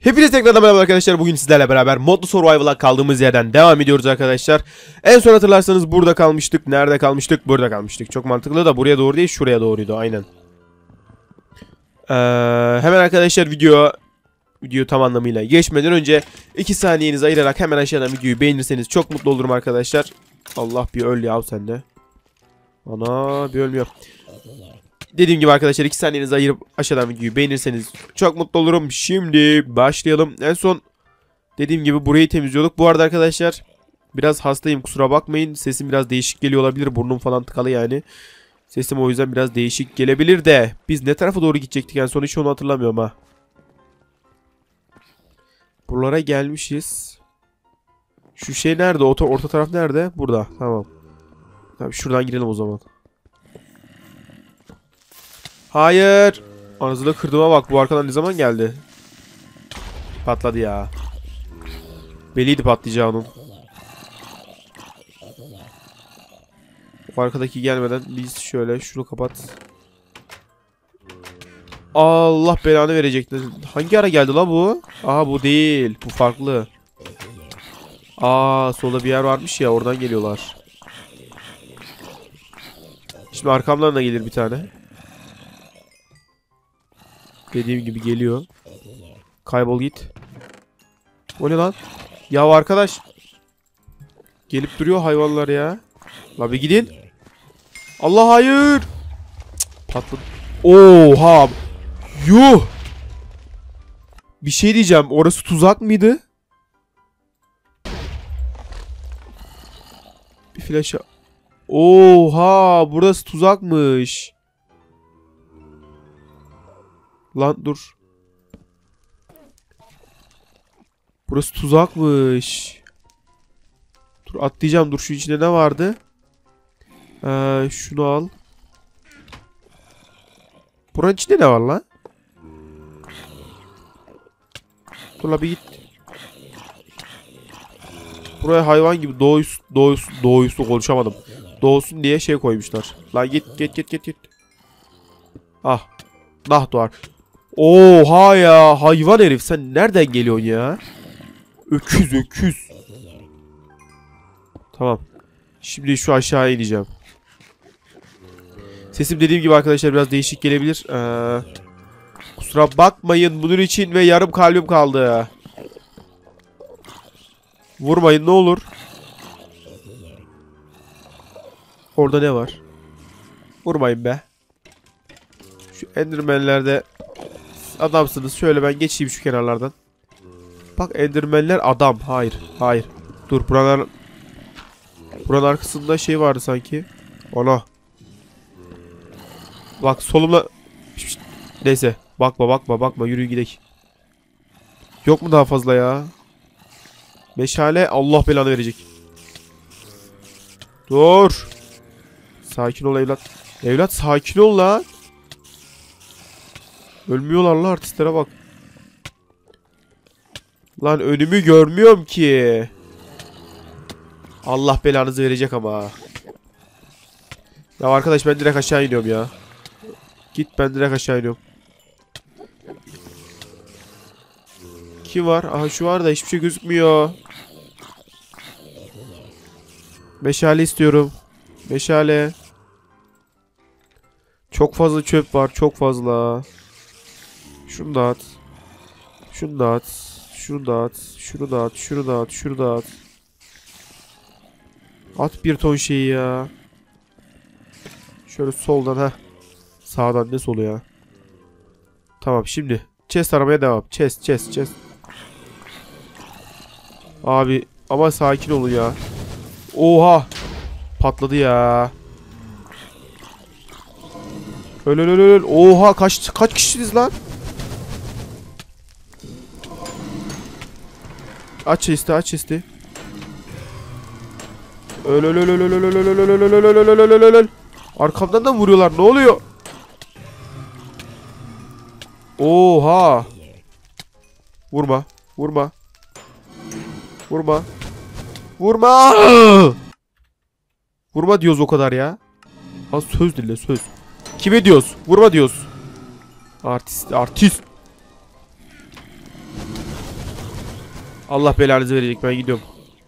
Hepinize tekrardan merhaba arkadaşlar. Bugün sizlerle beraber modlu survival'a kaldığımız yerden devam ediyoruz arkadaşlar. En son hatırlarsanız burada kalmıştık. Nerede kalmıştık? Burada kalmıştık. Çok mantıklı da buraya doğru değil, şuraya doğruydu aynen. Hemen arkadaşlar video tam anlamıyla geçmeden önce 2 saniyenizi ayırarak hemen aşağıdan videoyu beğenirseniz çok mutlu olurum arkadaşlar. Allah bir öl ya sen de. Ana bir ölmüyor. Dediğim gibi arkadaşlar 2 saniyenizi ayırıp aşağıdan videoyu beğenirseniz çok mutlu olurum. Şimdi başlayalım. En son dediğim gibi burayı temizliyorduk. Bu arada arkadaşlar biraz hastayım, kusura bakmayın. Sesim biraz değişik geliyor olabilir. Burnum falan tıkalı yani. Sesim o yüzden biraz değişik gelebilir de. Biz ne tarafa doğru gidecektik en son, hiç onu hatırlamıyorum ha. Buralara gelmişiz. Şu şey nerede? Orta taraf nerede? Burada. Tamam. Tamam, şuradan girelim o zaman. Hayır. Anasını kırdığıma bak. Bu arkadan ne zaman geldi? Patladı ya. Belliydi patlayacağı onun. O arkadaki gelmeden biz şöyle şunu kapat. Allah belanı verecekti. Hangi ara geldi la bu? Aha bu değil. Bu farklı. Aa solda bir yer varmış ya, oradan geliyorlar. Şimdi arkamdan da gelir bir tane. Dediğim gibi geliyor. Kaybol git. O ne lan? Ya arkadaş. Gelip duruyor hayvanlar ya. La bir gidin. Allah hayır. Cık, patladı. Oha. Yuh. Bir şey diyeceğim. Orası tuzak mıydı? Bir flash. Oha. Burası tuzakmış. Lan dur. Burası tuzakmış. Dur atlayacağım. Dur şu içinde ne vardı? Şunu al. Buranın içinde ne var lan? Dur la bir git. Buraya hayvan gibi doğusu konuşamadım. Doğusun diye şey koymuşlar. Lan git. Ah. Nah doğar. Oha ya, hayvan herif, sen nereden geliyorsun ya? Öküz. Tamam. Şimdi şu aşağıya ineceğim. Sesim dediğim gibi arkadaşlar biraz değişik gelebilir. Kusura bakmayın bunun için ve yarım kalbim kaldı. Vurmayın ne olur. Orada ne var? Vurmayın be. Şu endermenlerde adamsınız. Şöyle ben geçeyim şu kenarlardan. Bak endermenler adam. Hayır. Dur buranın arkasında şey vardı sanki. Ana. Bak solumda. Neyse. Bakma. Yürü gidelim. Yok mu daha fazla ya? Meşale Allah belanı verecek. Dur. Sakin ol evlat. Evlat sakin ol lan. Ölmüyorlar lan, artistlere bak. Lan önümü görmüyorum ki. Allah belanızı verecek ama. Ya arkadaş ben direkt aşağı iniyorum ya. Git, ben direkt aşağı iniyorum. Kim var? Aha şu var da hiçbir şey gözükmüyor. Meşale istiyorum. Meşale. Çok fazla çöp var. Çok fazla. Şunu da at. Şunu da at. Şunu da at. Şunu da at. Şunu da at. Şunu da at. At bir ton şeyi ya. Şöyle soldan ha. Sağdan ne solu ya. Tamam şimdi. Chest aramaya devam. Chest. Abi ama sakin olun ya. Oha. Patladı ya. Öl. Oha kaç kişisiniz lan? Aç chest'i. Öl. Arkamdan da vuruyorlar. Ne oluyor? Oha. Vurma. Vurma diyoruz o kadar ya. Az söz dinle söz. Kime diyoruz? Vurma diyoruz. Artist. Allah belanızı verecek, ben gidiyorum.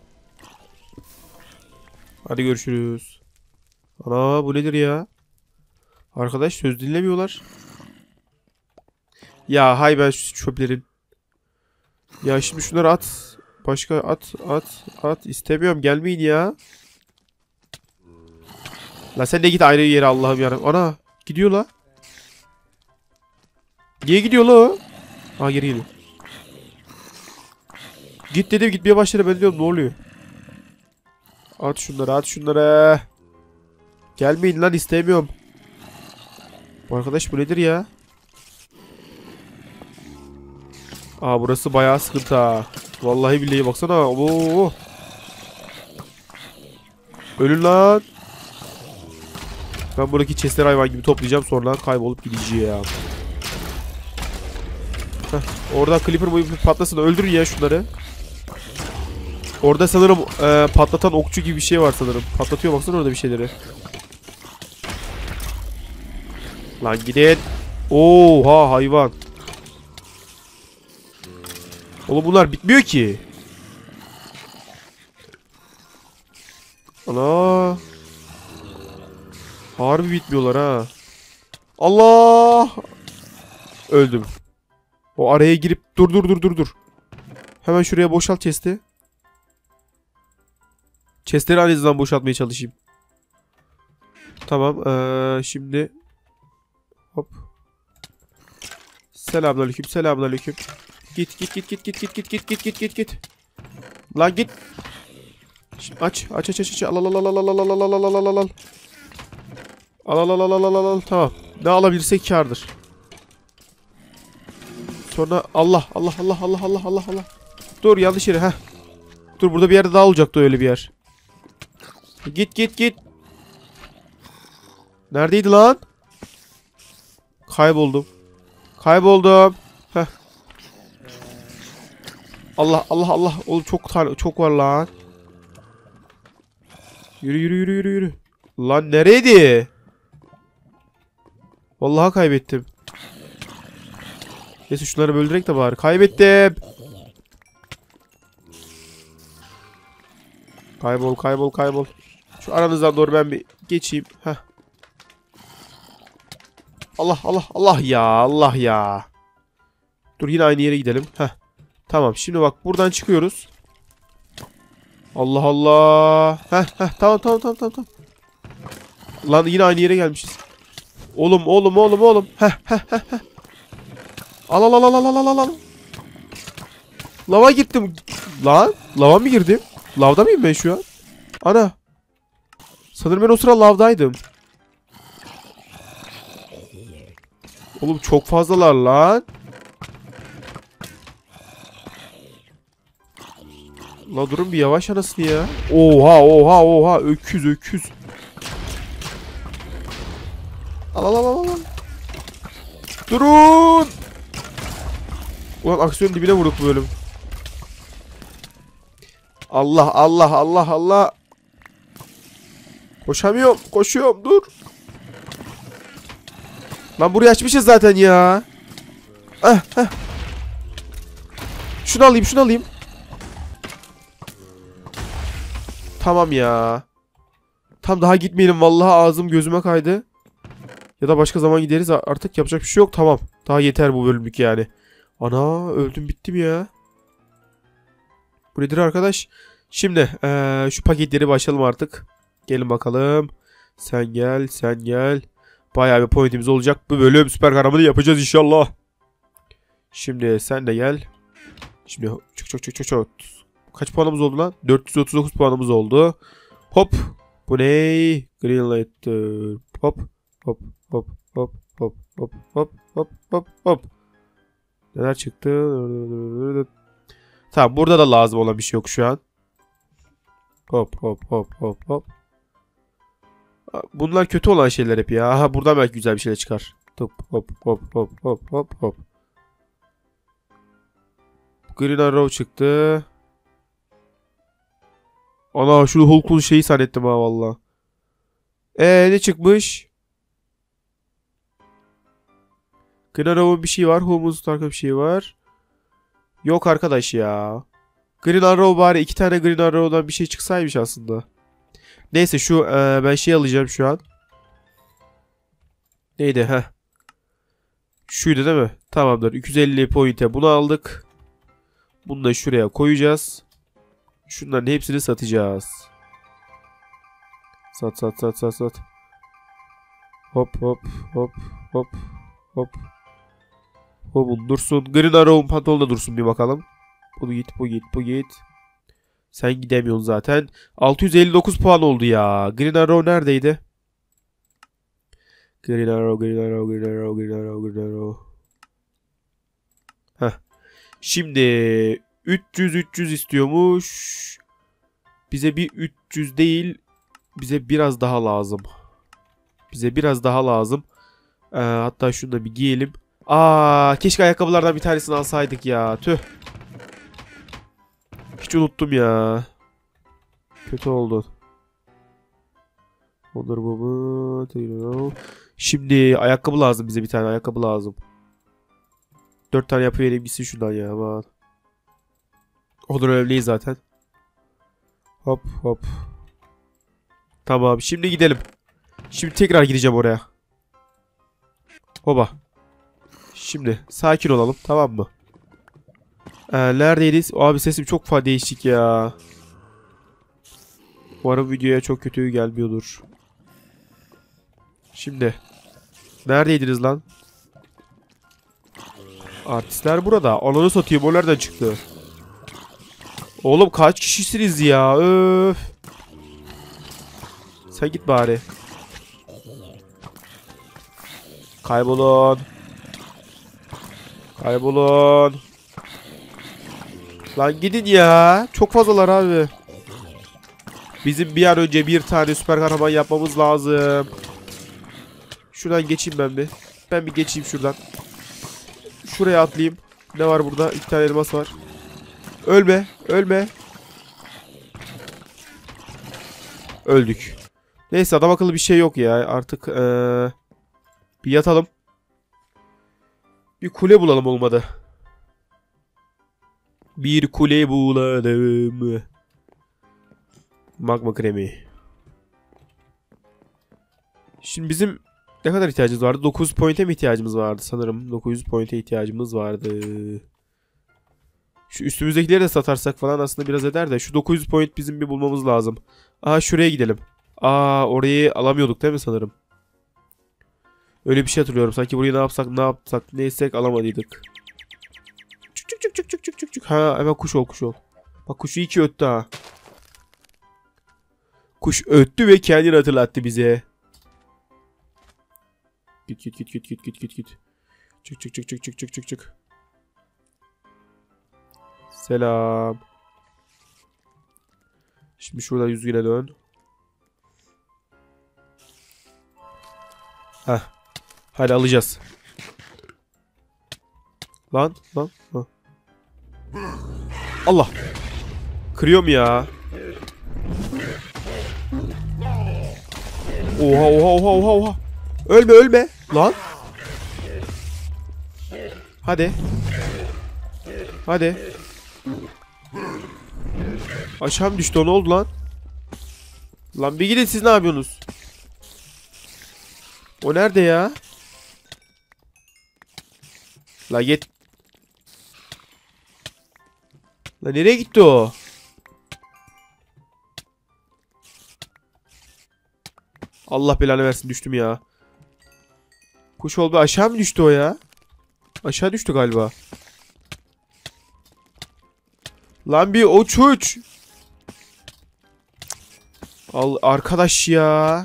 Hadi görüşürüz. Ana bu nedir ya? Arkadaş söz dinlemiyorlar. Ya hay ben şu çöplerin. Ya şimdi şunları at. Başka at. İstemiyorum, gelmeyin ya. La sen de git ayrı yere, Allah'ım yarabbim. Ana gidiyor la. Niye gidiyor la o? Ha geri geliyor. Git dedim, gitmeye başladı, ben diyorum ne oluyor? At şunları, at şunları. Gelmeyin lan, istemiyorum. Bu arkadaş bu nedir ya? Aa burası bayağı sıkıntı ha. Vallahi billahi baksana. Oo. Ölün lan. Ben buradaki chestleri hayvan gibi toplayacağım, sonra kaybolup gideceğim. Heh, orada Clipper bu patlasın, öldürün ya şunları. Orada sanırım patlatan okçu gibi bir şey var sanırım. Patlatıyor, baksana orada bir şeyleri. Lan gidin. Oha hayvan. Oğlum bunlar bitmiyor ki. Ana. Harbi bitmiyorlar ha. Allah. Öldüm. O araya girip dur. Hemen şuraya boşalt chest'i. Chest'leri en azından boşaltmaya çalışayım. Tamam. Şimdi hop. Selamünaleyküm. Git. Lan git. Şimdi aç. Al. Tamam. Ne alabilirsek kârdır. Sonra Allah. Dur yanlış yere. Heh. Dur burada bir yerde daha olacaktı, öyle bir yer. Git. Neredeydi lan? Kayboldum. Heh. Allah. Oğlum çok var lan. Yürü. Lan nereydi? Vallahi kaybettim. Neyse şunları öldürek de bari. Kaybettim. Kaybol. Şu aranızdan doğru ben bir geçeyim. Heh. Allah ya. Dur yine aynı yere gidelim. Heh. Tamam şimdi bak buradan çıkıyoruz. Allah. Heh. Tamam. Lan yine aynı yere gelmişiz. Oğlum. Heh. Al. Lava gittim. Lan lava mı girdim? Lavda mıyım ben şu an? Ana. Sanırım ben o sıra lavdaydım. Oğlum çok fazlalar lan. La durun bir yavaş anasını ya. Oha. Öküz. Al. Durun. Ulan aksiyonun dibine vurduk bu bölüm. Allah. Koşamıyorum. Koşuyorum dur. Lan burayı açmışız zaten ya. Heh. Şunu alayım. Tamam ya. Tam daha gitmeyelim, vallahi ağzım gözüme kaydı. Ya da başka zaman gideriz, artık yapacak bir şey yok, tamam. Daha yeter bu bölümlük yani. Ana öldüm bittim ya. Bu nedir arkadaş? Şimdi şu paketleri başlayalım artık. Gelin bakalım. Sen gel. Bayağı bir pointimiz olacak. Bu bölüm süper kahramanı yapacağız inşallah. Şimdi sen de gel. Şimdi çok. Kaç puanımız oldu lan? 439 puanımız oldu. Hop. Bu ne? Green light. Hop. Neler çıktı? Tamam burada da lazım olan bir şey yok şu an. Hop. Bunlar kötü olan şeyler hep ya. Aha buradan belki güzel bir şeyler çıkar. Hop. Green Arrow çıktı. Ana şu Hulk'un şeyi zannettim ha valla. Ne çıkmış? Green Arrow'un bir şey var. Hulk'un bir şey var. Yok arkadaş ya. Green Arrow bari 2 tane Green Arrow'dan bir şey çıksaymış aslında. Neyse şu ben şey alacağım şu an. Neydi ha? Şuydu değil mi? Tamamdır. 250 point'e bunu aldık. Bunu da şuraya koyacağız. Şunların hepsini satacağız. Sat sat sat sat sat. Hop hop hop hop hop. Hop dursun. Green Arrow'un pantolonu da dursun bir bakalım. Bu git bu git bu git. Sen gidemiyorsun zaten. 659 puan oldu ya. Green Arrow neredeydi? Green Arrow, Green Arrow, Green Arrow, Green Arrow, Green Arrow. Heh. Şimdi 300 istiyormuş. Bize bir 300 değil. Bize biraz daha lazım. Bize biraz daha lazım. Hatta şunu da bir giyelim. Keşke ayakkabılardan bir tanesini alsaydık ya. Tüh. Hiç unuttum ya. Kötü oldu. Onur baba. Şimdi ayakkabı lazım bize, bir tane ayakkabı lazım. 4 tane yapıvereyim gitsin şuradan ya. Aman. Onur önemli zaten. Hop hop. Tamam şimdi gidelim. Şimdi tekrar gideceğim oraya. Hoba. Şimdi sakin olalım, tamam mı? Neredeyiz? Abi sesim çok değişik ya. Umarım videoya çok kötü gelmiyordur. Şimdi. Neredeydiniz lan? Artistler burada. Ananı satayım, o nereden çıktı? Oğlum kaç kişisiniz ya? Öf. Sen git bari. Kaybolun. Kaybolun. Lan gidin ya. Çok fazlalar abi. Bizim bir an önce bir tane süper kahraman yapmamız lazım. Şuradan geçeyim ben bir. Ben bir geçeyim şuradan. Şuraya atlayayım. Ne var burada? 2 tane elmas var. Ölme. Ölme. Öldük. Neyse adam akıllı bir şey yok ya. Artık bir yatalım. Bir kule bulalım olmadı. Bir kule bulalım. Magma kremi. Şimdi bizim ne kadar ihtiyacımız vardı? 9 point'e mi ihtiyacımız vardı sanırım? 900 point'e ihtiyacımız vardı. Şu üstümüzdekileri de satarsak falan aslında biraz eder de. Şu 900 point bizim bir bulmamız lazım. Şuraya gidelim. Orayı alamıyorduk değil mi sanırım? Öyle bir şey hatırlıyorum. Sanki burayı ne yapsak ne yapsak neysek alamadıydık. Çık çık çık çık çık çık çık çık. Hemen kuş ol kuş ol. Bak kuşu iyi ki öttü ha. Kuş öttü ve kendini hatırlattı bize. Git git git git git git git git. Çık çık çık çık çık çık çık çık. Selam. Şimdi şurada yüzüne dön. Hadi alacağız. Lan. Allah. Kırıyorum ya. Oha. Ölme. Lan. Hadi. Aşağı mı düştü, o ne oldu lan? Lan bir gidin, siz ne yapıyorsunuz? O nerede ya? La git. La nereye gitti o? Allah belanı versin, düştüm ya. Kuş oldu, aşağı mı düştü o ya? Aşağı düştü galiba. Lan bir uç. Al arkadaş ya.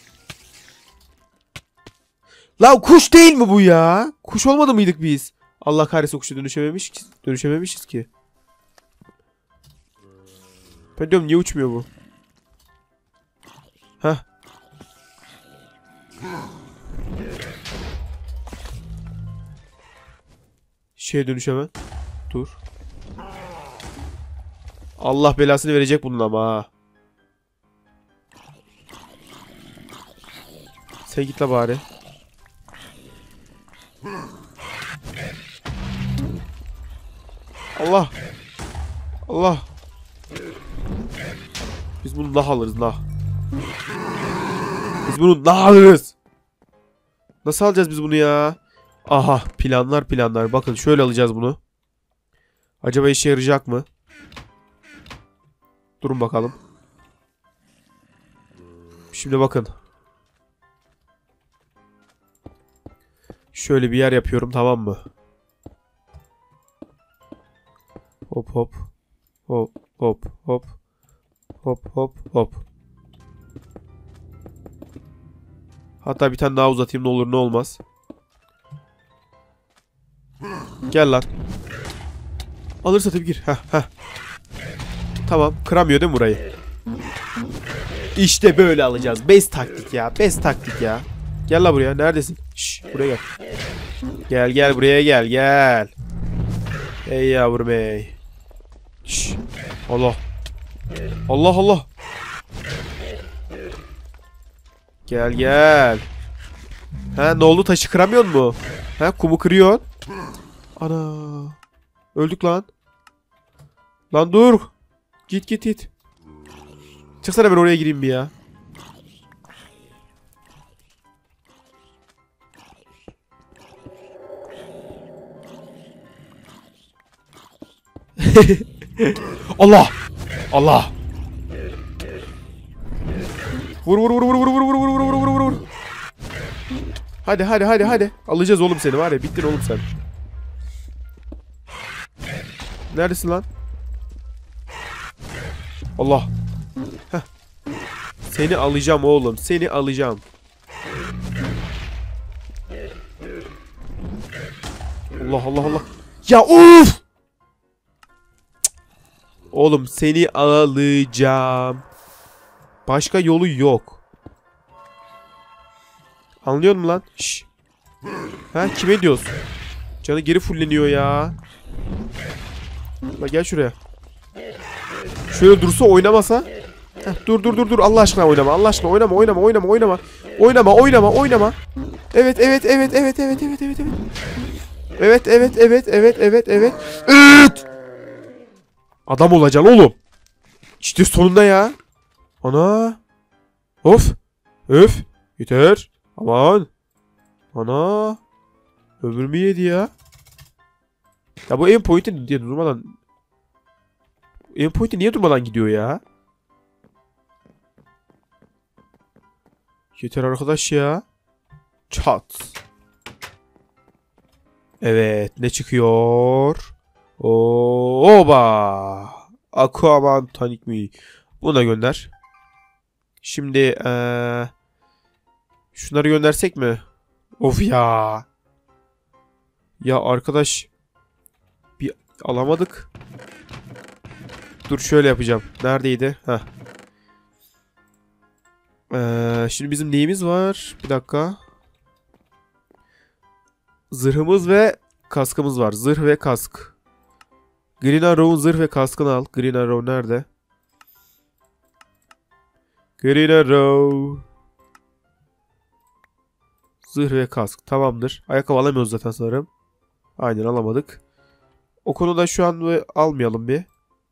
Lan kuş değil mi bu ya? Kuş olmadı mıydık biz? Allah kahretsin, kuşa dönüşememişiz ki. Ben diyorum niye uçmuyor bu? Şeye dönüşemem. Dur. Allah belasını verecek bunun ama ha. Sen git la bari. Allah. Biz bunu nah alırız nah. Biz bunu nah alırız. Nasıl alacağız biz bunu ya? Aha planlar planlar. Bakın şöyle alacağız bunu. Acaba işe yarayacak mı? Durun bakalım. Şimdi bakın. Şöyle bir yer yapıyorum, tamam mı? Hop hop. Hop hop hop. Hop hop hop. Hatta bir tane daha uzatayım, ne olur ne olmaz. Gel lan. Alırsa tabii gir. Heh heh. Tamam, kıramıyor değil mi burayı? İşte böyle alacağız. Best taktik ya. Best taktik ya. Gel la buraya. Neredesin? Şş, buraya gel. Gel gel buraya gel gel. Ey yavrum ey. Şş. Allah. Allah Allah. Gel gel. Ha ne oldu, taşı kıramıyor mu? Ha kumu kırıyor. Ana. Öldük lan. Lan dur. Git git git. Çıksana, ben oraya gireyim bir ya. Allah. Allah. Vur vur vur vur vur vur vur vur vur vur vur vur. Hadi hadi hadi hadi. Alacağız oğlum seni, var ya, bittin oğlum sen. Neredesin lan? Allah. Heh. Seni alacağım oğlum. Seni alacağım. Allah Allah Allah. Ya uf! Oğlum seni alacağım. Başka yolu yok. Anlıyor musun lan? Şşş. Ha kime diyorsun? Canı geri fulleniyor ya. La gel şuraya. Şöyle dursa, oynamasa. Heh, dur dur dur dur, Allah aşkına oynama. Allah aşkına oynama oynama oynama oynama. Oynama oynama oynama. Evet evet evet evet evet evet evet evet. Evet evet evet evet evet evet. Evet. Adam olacaksın oğlum. İşte sonunda ya. Ana. Of. Öf. Yeter. Aman. Ana. Ömrümü yedi ya. Ya bu aim point'i diye durmadan. Aim point'i niye durmadan gidiyor ya? Yeter arkadaş ya. Çat. Evet. Ne çıkıyor? Oba. Aquaman Tonic mi? Bunu da gönder. Şimdi şunları göndersek mi? Of ya. Ya arkadaş. Bir alamadık. Dur şöyle yapacağım. Neredeydi? Heh. Şimdi bizim neyimiz var? Bir dakika. Zırhımız ve kaskımız var. Zırh ve kask. Green Arrow'un zırh ve kaskını al. Green Arrow nerede? Green Arrow. Zırh ve kask. Tamamdır. Ayakkabı alamıyoruz zaten sanırım. Aynen alamadık. O konuda şu an almayalım bir.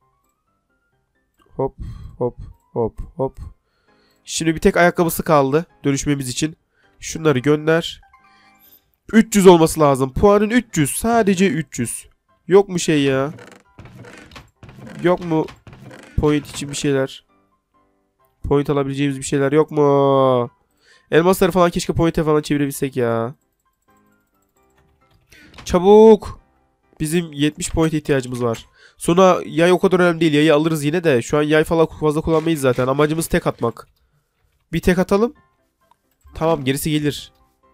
Hop hop hop hop. Şimdi bir tek ayakkabısı kaldı dönüşmemiz için. Şunları gönder. 300 olması lazım. Puanın 300. Sadece 300. Yok mu şey ya? Yok mu point için bir şeyler? Point alabileceğimiz bir şeyler yok mu? Elmasları falan keşke point'e falan çevirebilsek ya. Çabuk. Bizim 70 point ihtiyacımız var. Sonra yay o kadar önemli değil. Yayı alırız yine de. Şu an yay falan fazla kullanmayız zaten. Amacımız tek atmak. Bir tek atalım. Tamam, gerisi gelir.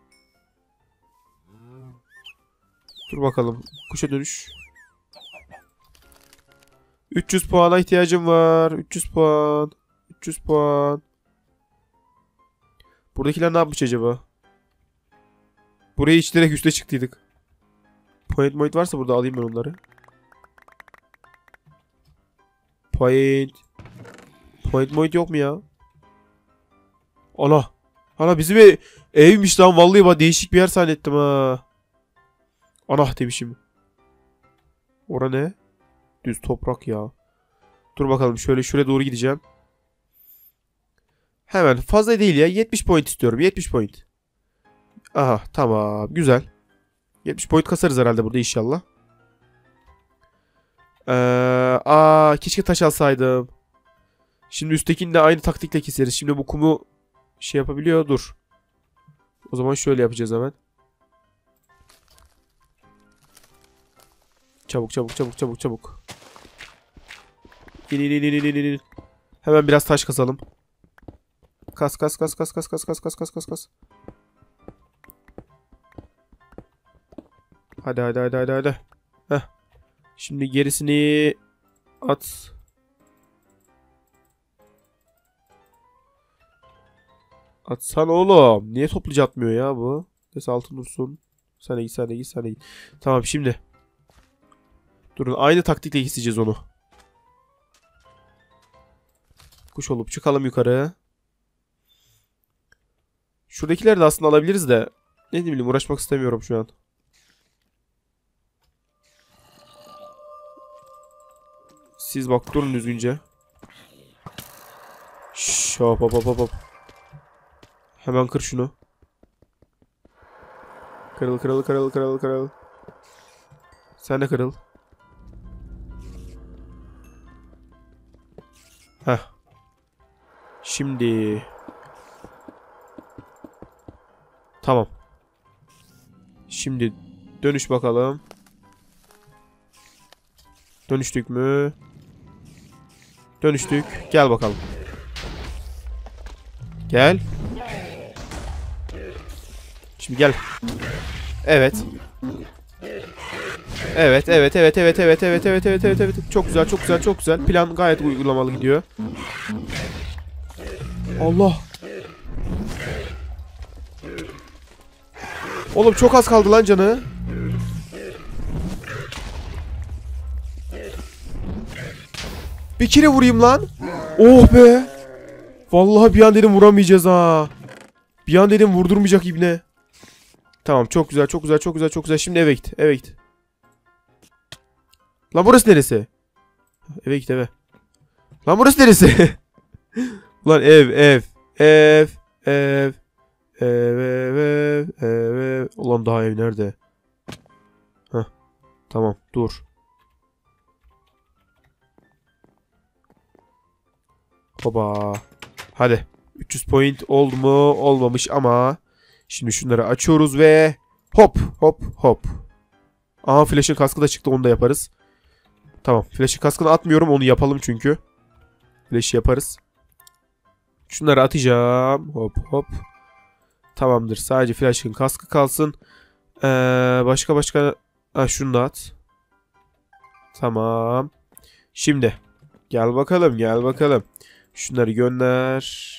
Dur bakalım. Kuşa dönüş. 300 puana ihtiyacım var. 300 puan. 300 puan. Buradakiler ne yapmış acaba? Buraya hiç direkt üste çıktıydık. Point varsa burada alayım ben onları. Point yok mu ya? Ana. Ana bizim evmiş lan, vallahi bak değişik bir yer zannettim ha. Ana demişim. Ora ne? Düz toprak ya. Dur bakalım, şöyle şuraya doğru gideceğim. Hemen, fazla değil ya. 70 point istiyorum. 70 point. Aha, tamam. Güzel. 70 point kasarız herhalde burada inşallah. Keşke taş alsaydım. Şimdi üsttekini de aynı taktikle keseriz. Şimdi bu kumu şey yapabiliyor. Dur. O zaman şöyle yapacağız hemen. Çabuk çabuk çabuk çabuk çabuk. İn. Hemen biraz taş kasalım. Kas kas kas kas kas kas kas kas kas kas kas. Hadi hadi hadi hadi hadi. Heh. Şimdi gerisini at. Atsan oğlum. Niye topluca atmıyor ya bu? Neyse, altın dursun. Sen de git, sen de git, sen de git. Tamam, şimdi. Durun, aynı taktikle keseceğiz onu. Kuş olup çıkalım yukarı. Şuradakileri de aslında alabiliriz de. Ne bileyim, uğraşmak istemiyorum şu an. Siz bak, durun düzgünce. Şşş, hop hop hop hop. Hemen kır şunu. Kırıl kırıl kırıl kırıl kırıl. Sen de kırıl. Heh. Şimdi. Tamam. Şimdi dönüş bakalım. Dönüştük mü? Dönüştük. Gel bakalım. Gel. Şimdi gel. Evet. Evet, evet, evet, evet, evet, evet, evet, evet, evet, evet. Çok güzel, çok güzel, çok güzel. Plan gayet uygulamalı gidiyor. Allah. Oğlum çok az kaldı lan canı. Bir kere vurayım lan. Oh be. Vallahi bir an dedim vuramayacağız ha. Bir an dedim vurdurmayacak ibne. Tamam, çok güzel, çok güzel, çok güzel, çok güzel. Şimdi eve git, eve git. Lan burası neresi? Eve git, eve. Lan burası neresi? Ulan ev, ev, ev, ev, ev, ev, ev, ev, ev. Ulan daha ev nerede? Heh, tamam, dur. Hoba. Hadi. 300 point oldu mu? Olmamış ama. Şimdi şunları açıyoruz ve hop hop hop. Aha, flash'ın kaskı da çıktı, onu da yaparız. Tamam, flash'ın kaskını atmıyorum, onu yapalım çünkü. Flash'ı yaparız. Şunları atacağım. Hop hop. Tamamdır, sadece flash'ın kaskı kalsın. Başka. Ha, şunu da at. Tamam. Şimdi. Gel bakalım, gel bakalım. Şunları gönder.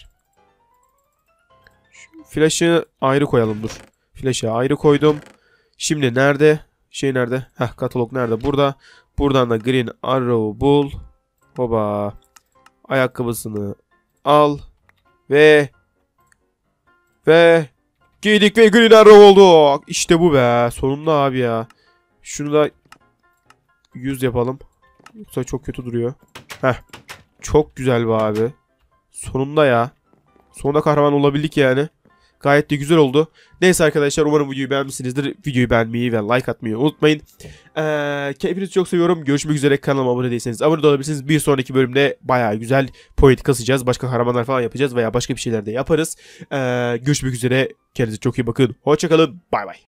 Flash'ı ayrı koyalım, dur. Flash'ı ayrı koydum. Şimdi nerede? Şey nerede? Heh, katalog nerede? Burada. Buradan da Green Arrow bul. Hoba. Ayakkabısını al. Ve giydik ve Green Arrow oldu. İşte bu be. Sonunda abi ya. Şunu da 100 yapalım. Yoksa çok kötü duruyor. Heh. Çok güzel be abi. Sonunda ya. Sonunda kahraman olabildik yani. Gayet de güzel oldu. Neyse arkadaşlar, umarım videoyu beğenmişsinizdir. Videoyu beğenmeyi ve like atmayı unutmayın. Hepinizi çok seviyorum. Görüşmek üzere. Kanalıma abone değilseniz abone de olabilirsiniz. Bir sonraki bölümde bayağı güzel point kasacağız. Başka kahramanlar falan yapacağız veya başka bir şeyler de yaparız. Görüşmek üzere. Kendinize çok iyi bakın. Hoşçakalın. Bay bay.